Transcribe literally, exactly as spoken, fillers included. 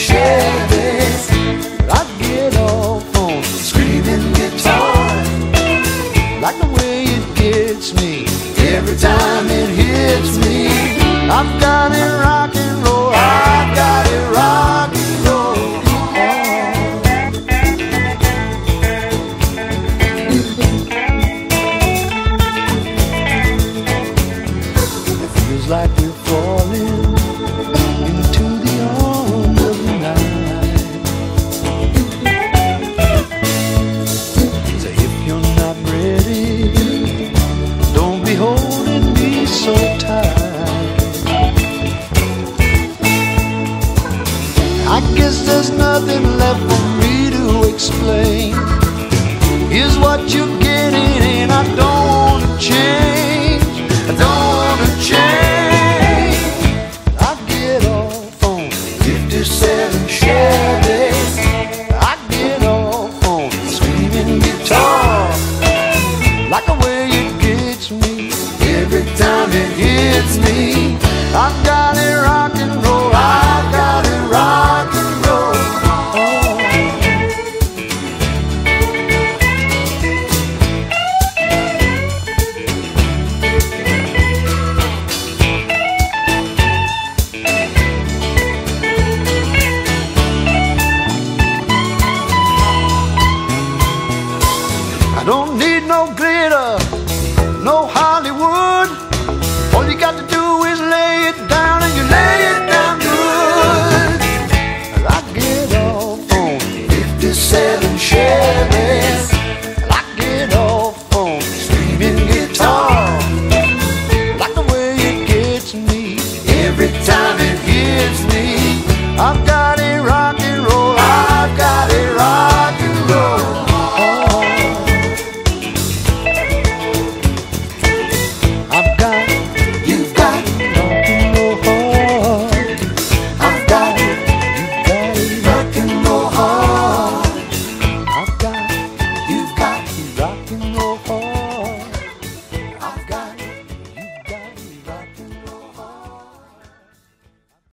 share this, but I get off on screaming guitar. Like the way it gets me every time it hits me. I've got it rock and roll, I've got it rock and roll. It feels like we're falling into the arms of the night. So if you're not ready, don't be holding me so tight. I guess there's nothing left for me to explain. Here's what you're getting, and I don't want to change.